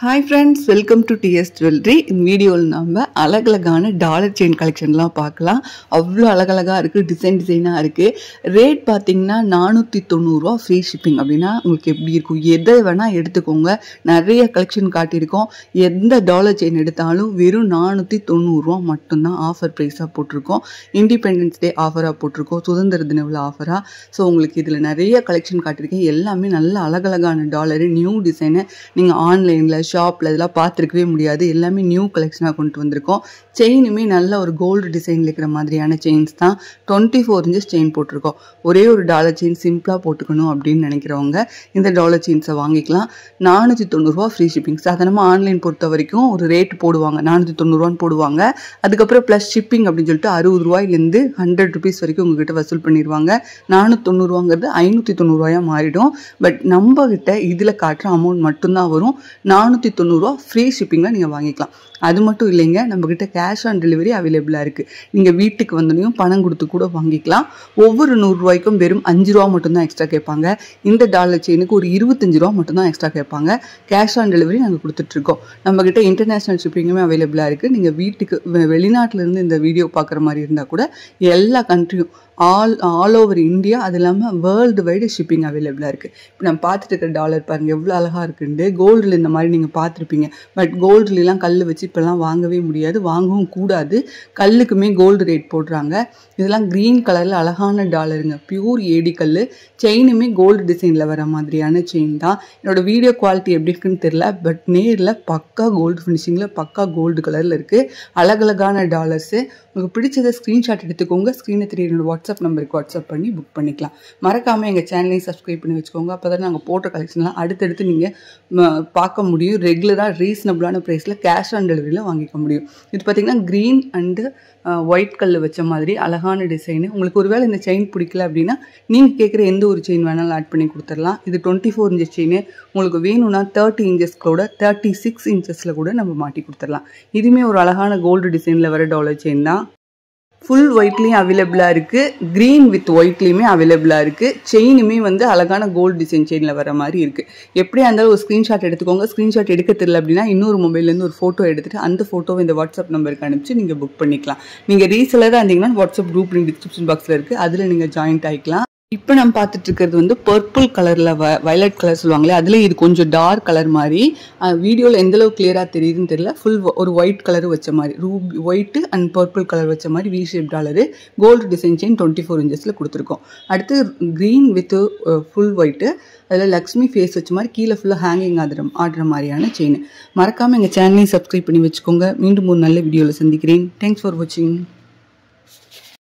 Hi friends, welcome to TS Jewelry. In video நம்ம அழகழகான dollar chain கலெக்ஷன்லாம் பார்க்கலாம். அவ்வளோ அழகழகா இருக்கு, டிசைனா இருக்கு. ரேட் பாத்தீங்கன்னா 490 ரூபாய் ஃப்ரீ ஷிப்பிங். அப்படின்னா உங்களுக்கு எப்படி இருக்கும்? எதை வேணா எடுத்துக்கோங்க. நிறைய கலெக்ஷன் காட்டியிருக்கோம். எந்த டாலர் செயின் எடுத்தாலும் வெறும் 490 ரூபாய் மட்டும்தான் ஆஃபர் பிரைஸா போட்டிருக்கோம். இண்டிபெண்டன்ஸ் டே ஆஃபரா போட்டிருக்கோம். சுதந்திர தின விழா ஆஃபரா. ஸோ உங்களுக்கு இதுல நிறைய கலெக்ஷன் காட்டியிருக்கேன். எல்லாமே நல்ல அழகழகான டாலரு, நியூ டிசைனு. நீங்க ஆன்லைன்ல ஷாப்ல இதெல்லாம் பார்த்துருக்கவே முடியாது. எல்லாமே நியூ கலெக்ஷனாக கொண்டு வந்திருக்கோம். செயினுமே நல்ல ஒரு கோல்டு டிசைனில் இருக்கிற மாதிரியான செயின்ஸ் தான். 24 இன்ச்சஸ் செயின் போட்டிருக்கோம். ஒரே ஒரு டாலர் செயின் சிம்பிளாக போட்டுக்கணும் அப்படின்னு நினைக்கிறவங்க இந்த டாலர் செயின்ஸை வாங்கிக்கலாம். 490 ரூபா ஃப்ரீ ஷிப்பிங். சாதாரணமாக ஆன்லைன் பொறுத்த வரைக்கும் ஒரு ரேட் போடுவாங்க, 490 ரூபான்னு போடுவாங்க. அதுக்கப்புறம் ப்ளஸ் ஷிப்பிங் அப்படின்னு சொல்லிட்டு 60 ரூபாயிலேருந்து 100 ருபீஸ் வரைக்கும் உங்ககிட்ட வசூல் பண்ணிடுவாங்க. 490 ரூபாங்கிறது 590 ரூபாயா மாறிடும். பட் நம்ம கிட்ட இதில் காட்டுற அமௌண்ட் மட்டும்தான் வரும். 490 ரூபா ஃப்ரீ ஷிப்பிங்கில் நீங்கள் வாங்கிக்கலாம். அது மட்டும் இல்லைங்க, நம்மக்கிட்ட கேஷ் ஆன் டெலிவரி அவைலபிளாக இருக்குது. நீங்கள் வீட்டுக்கு வந்தோடனையும் பணம் கொடுத்து கூட வாங்கிக்கலாம். ஒவ்வொரு 100 ரூபாய்க்கும் வெறும் 5 ரூபா மட்டும்தான் எக்ஸ்ட்ரா கேட்பாங்க. இந்த டாலர் செயினுக்கு ஒரு 25 ரூபா மட்டும்தான் எக்ஸ்ட்ரா கேட்பாங்க. கேஷ் ஆன் டெலிவரி நாங்கள் கொடுத்துட்ருக்கோம். நம்மக்கிட்ட இன்டர்நேஷ்னல் ஷிப்பிங்குமே அவைலபிளாக இருக்குது. நீங்கள் வீட்டுக்கு வெளிநாட்டிலேருந்து இந்த வீடியோ பார்க்குற மாதிரி இருந்தால் கூட எல்லா கண்ட்ரியும் ஆல் ஓவர் இந்தியா, அது இல்லாமல் வேர்ல்டு வைடு ஷிப்பிங் அவைலபிளாக இருக்குது. இப்போ நம்ம பார்த்துட்டு இருக்கிற டாலர் பாருங்கள் எவ்வளோ அழகாக இருக்குண்டு. கோல்டில் இந்த மாதிரி நீங்கள் பார்த்துருப்பீங்க. பட் கோல்டுலாம் கல் வச்சு இப்போல்லாம் வாங்கவே முடியாது, வாங்கவும் கூடாது. கல்லுக்குமே கோல்டு ரேட் போடுறாங்க. இதெல்லாம் க்ரீன் கலரில் அழகான டாலருங்க, பியூர் ஏடி கல். செயினுமே கோல்டு டிசைனில் வர மாதிரியான செயின் தான். என்னோடய வீடியோ குவாலிட்டி எப்படி இருக்குன்னு தெரியல, பட் நேரில் பக்கா கோல்டு ஃபினிஷிங்கில் பக்கா கோல்டு கலரில் இருக்குது. அழகழகான டாலர்ஸு. உங்களுக்கு பிடிச்சதை ஸ்க்ரீன்ஷாட் எடுத்துக்கோங்க. ஸ்க்ரீனை தெரியுற வாட்ஸ்அப் நம்பருக்கு வாட்ஸ்அப் பண்ணி புக் பண்ணிக்கலாம். மறக்காமல் எங்கள் சேனலையும் சப்ஸ்கிரைப் பண்ணி வச்சுக்கோங்க. அப்போ தான் நாங்கள் போட்ட கலெக்ஷன்லாம் அடுத்தடுத்து நீங்கள் பார்க்க முடியும். ரெகுலராக ரீசனபிளான ப்ரைஸில் கேஷ் ஆன் டெலிவரியில் வாங்கிக்க முடியும். இது பார்த்திங்கன்னா க்ரீன் அண்டு ஒயிட் கல் வச்ச மாதிரி அழகான டிசைனு. உங்களுக்கு ஒருவேளை இந்த செயின் பிடிக்கல அப்படின்னா நீங்கள் கேட்குற எந்த ஒரு செயின் வேணாலும் ஆட் பண்ணி கொடுத்துடலாம். இது 24 இன்ச்சஸ் செயின். உங்களுக்கு வேணும்னா 30 இன்ச்சஸ் கூட 36 இன்ச்சஸில் கூட நம்ம மாட்டி கொடுத்துடலாம். இதுவுமே ஒரு அழகான கோல்டு டிசைனில் வர டாலர் செயின் தான். ஃபுல் ஒயிட்லேயும் அவைலபிளாக இருக்குது, க்ரீன் வித் ஒயிட்லேயுமே அவைலபிளாக இருக்குது. செயினுமே அழகான கோல்டு டிசைன் செயினில் வர மாதிரி இருக்குது. எப்படியா இருந்தாலும் ஒரு ஸ்க்ரீன்ஷாட் எடுத்துக்கோங்க. ஸ்க்ரீன்ஷாட் எடுக்க தெரியல அப்படின்னா இன்னொரு மொபைல்லேருந்து ஒரு ஃபோட்டோ எடுத்துகிட்டு அந்த ஃபோட்டோவை இந்த வாட்ஸ்அப் நம்பருக்கு அனுப்பிச்சு நீங்கள் புக் பண்ணிக்கலாம். நீங்கள் ரீசெலராக இருந்தீங்கன்னா வாட்ஸ்அப் குரூப் லிங்க் டிஸ்கிரிப்ஷன் பாக்ஸில் இருக்குது, அதில் நீங்கள் ஜாயின்ட் ஆகிக்கலாம். இப்போ நம்ம பார்த்துட்டு இருக்கிறது பர்பிள் கலரில் வயலட் கலர் சொல்லுவாங்களே, அதில் இது கொஞ்சம் டார்க் கலர் மாதிரி. வீடியோவில் எந்தளவு கிளியராக தெரியுதுன்னு தெரியல. ஃபுல் ஒரு ஒயிட் கலர் வச்ச மாதிரி, ஒயிட்டு அண்ட் பர்பிள் கலர் வச்ச மாதிரி V shape dollar. Gold design chain 24 இன்ச்சஸில் கொடுத்துருக்கோம். அடுத்து க்ரீன் வித் ஃபுல் ஒயிட்டு, அதில் லக்ஷ்மி ஃபேஸ் வச்ச மாதிரி கீழே ஃபுல்லாக ஹேங்கிங் ஆடுற மாதிரியான செயின். மறக்காமல் எங்கள் சேனலையும் சப்ஸ்கிரைப் பண்ணி வச்சுக்கோங்க. மீண்டும் ஒரு நல்ல வீடியோவில் சந்திக்கிறேன். தேங்க்ஸ் ஃபார் வாட்சிங்.